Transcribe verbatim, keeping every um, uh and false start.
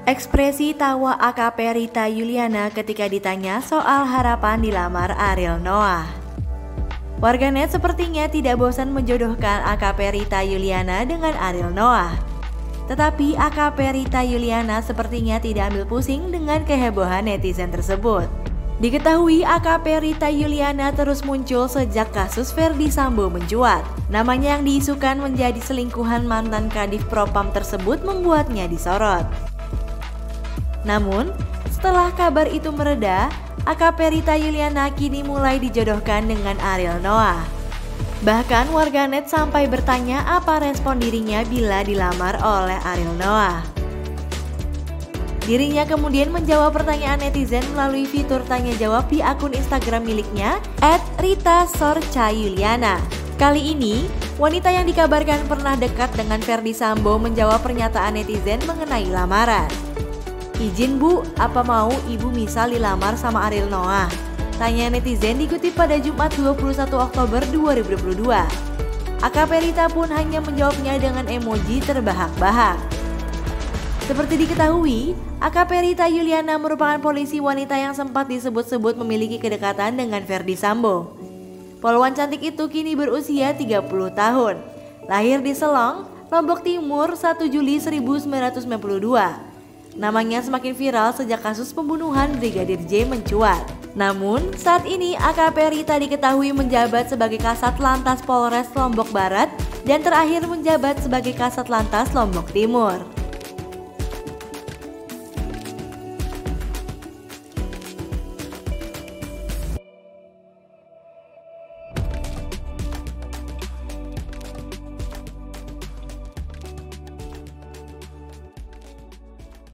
Ekspresi tawa A K P Rita Yuliana ketika ditanya soal harapan dilamar Ariel Noah. Warganet sepertinya tidak bosan menjodohkan A K P Rita Yuliana dengan Ariel Noah. Tetapi A K P Rita Yuliana sepertinya tidak ambil pusing dengan kehebohan netizen tersebut. Diketahui A K P Rita Yuliana terus muncul sejak kasus Ferdy Sambo mencuat. Namanya yang diisukan menjadi selingkuhan mantan Kadif Propam tersebut membuatnya disorot. Namun, setelah kabar itu mereda, A K P Rita Yuliana kini mulai dijodohkan dengan Ariel Noah. Bahkan warganet sampai bertanya apa respon dirinya bila dilamar oleh Ariel Noah. Dirinya kemudian menjawab pertanyaan netizen melalui fitur tanya jawab di akun Instagram miliknya et rita sorcha yuliana. Kali ini, wanita yang dikabarkan pernah dekat dengan Ferdy Sambo menjawab pernyataan netizen mengenai lamaran. "Izin bu, apa mau ibu misal dilamar sama Ariel Noah?" Tanya netizen dikutip pada Jumat dua puluh satu Oktober dua ribu dua puluh dua. A K P Rita pun hanya menjawabnya dengan emoji terbahak-bahak. Seperti diketahui, A K P Rita Yuliana merupakan polisi wanita yang sempat disebut-sebut memiliki kedekatan dengan Ferdy Sambo. Poluan cantik itu kini berusia tiga puluh tahun. Lahir di Selong, Lombok Timur satu Juli seribu sembilan ratus sembilan puluh dua. Namanya semakin viral sejak kasus pembunuhan Brigadir J mencuat. Namun, saat ini A K P Rita diketahui menjabat sebagai Kasat Lantas Polres Lombok Barat dan terakhir menjabat sebagai Kasat Lantas Lombok Timur.